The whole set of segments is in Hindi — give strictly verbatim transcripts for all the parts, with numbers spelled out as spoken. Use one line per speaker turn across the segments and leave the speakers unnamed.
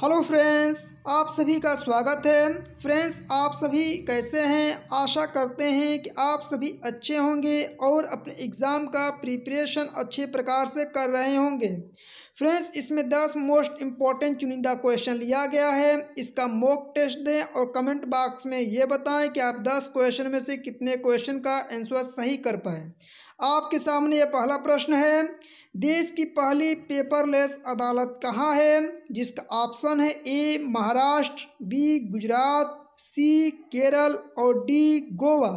हेलो फ्रेंड्स, आप सभी का स्वागत है। फ्रेंड्स, आप सभी कैसे हैं? आशा करते हैं कि आप सभी अच्छे होंगे और अपने एग्ज़ाम का प्रिपरेशन अच्छे प्रकार से कर रहे होंगे। फ्रेंड्स, इसमें दस मोस्ट इम्पॉर्टेंट चुनिंदा क्वेश्चन लिया गया है। इसका मॉक टेस्ट दें और कमेंट बॉक्स में ये बताएं कि आप दस क्वेश्चन में से कितने क्वेश्चन का आंसर सही कर पाए। आपके सामने ये पहला प्रश्न है, देश की पहली पेपरलेस अदालत कहाँ है? जिसका ऑप्शन है A Maharashtra, B Gujarat, C Kerala और डी गोवा।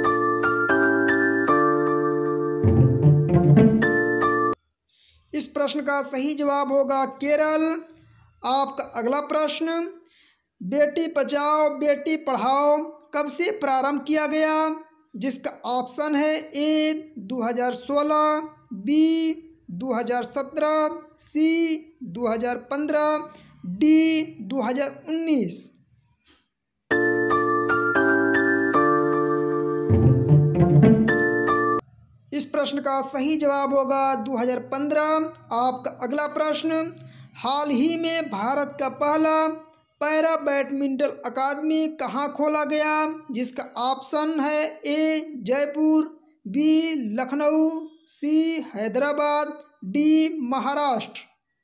इस प्रश्न का सही जवाब होगा केरल। आपका अगला प्रश्न, बेटी बचाओ बेटी पढ़ाओ कब से प्रारंभ किया गया? जिसका ऑप्शन है ए दो हज़ार सोलह, बी दो हज़ार सत्रह, सी दो हज़ार पंद्रह, डी दो हज़ार उन्नीस। इस प्रश्न का सही जवाब होगा दो हज़ार पंद्रह। आपका अगला प्रश्न, हाल ही में भारत का पहला पैरा बैडमिंटन अकादमी कहाँ खोला गया? जिसका ऑप्शन है A Jaipur, B Lucknow, C Hyderabad, D Maharashtra.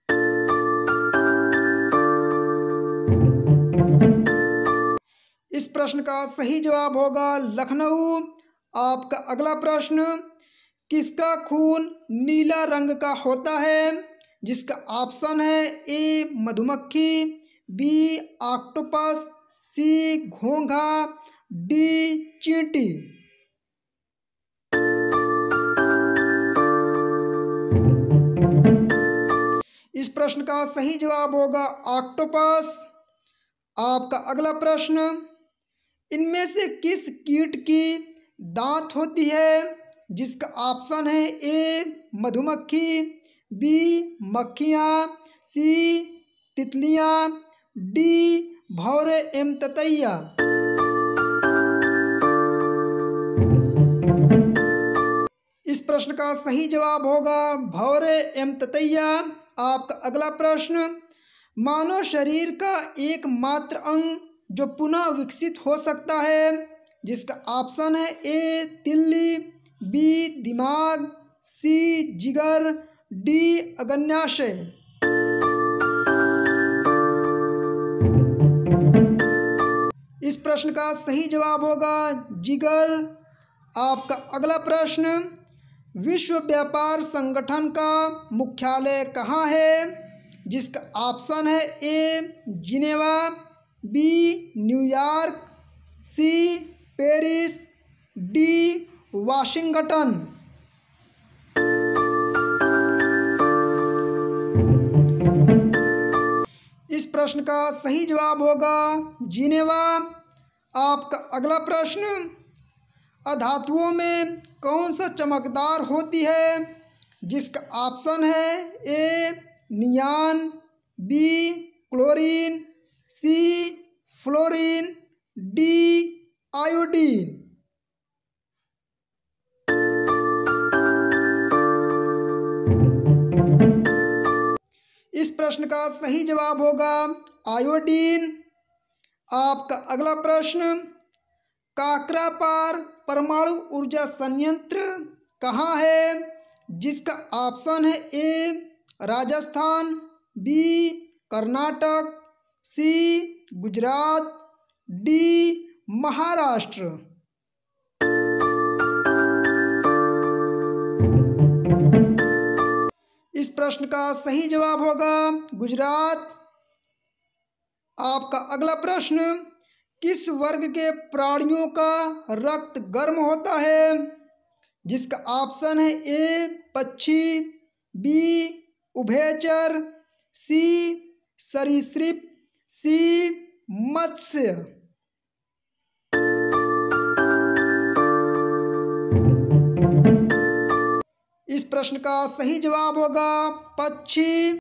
इस प्रश्न का सही जवाब होगा लखनऊ। आपका अगला प्रश्न, किसका खून नीला रंग का होता है? जिसका ऑप्शन है ए मधुमक्खी, बी ऑक्टोपस, सी घोंघा, डी चींटी। इस प्रश्न का सही जवाब होगा ऑक्टोपस। आपका अगला प्रश्न, इनमें से किस कीट की दांत होती है? जिसका ऑप्शन है ए मधुमक्खी, बी मक्खियाँ, सी तितलियाँ, डी भौरे एवं ततैया। इस प्रश्न का सही जवाब होगा भौरे एवं ततैया। आपका अगला प्रश्न, मानव शरीर का एकमात्र अंग जो पुनः विकसित हो सकता है? जिसका ऑप्शन है ए तिल्ली, बी दिमाग, सी जिगर, डी अग्न्याशय। इस प्रश्न का सही जवाब होगा जिगर। आपका अगला प्रश्न, विश्व व्यापार संगठन का मुख्यालय कहाँ है? जिसका ऑप्शन है A Geneva, B New York, C Paris, D Washington. इस प्रश्न का सही जवाब होगा जिनेवा। आपका अगला प्रश्न, अधातुओं में कौन सा चमकदार होती है? जिसका ऑप्शन है A neon, B chlorine, C fluorine, D iodine. इस प्रश्न का सही जवाब होगा आयोडीन। आपका अगला प्रश्न, काकरापार परमाणु ऊर्जा संयंत्र कहाँ है? जिसका ऑप्शन है A Rajasthan, B Karnataka, C Gujarat, D Maharashtra. इस प्रश्न का सही जवाब होगा गुजरात। आपका अगला प्रश्न, किस वर्ग के प्राणियों का रक्त गर्म होता है? जिसका ऑप्शन है ए पक्षी, बी उभयचर, सी सरीसृप, सी मत्स्य। इस प्रश्न का सही जवाब होगा पक्षी।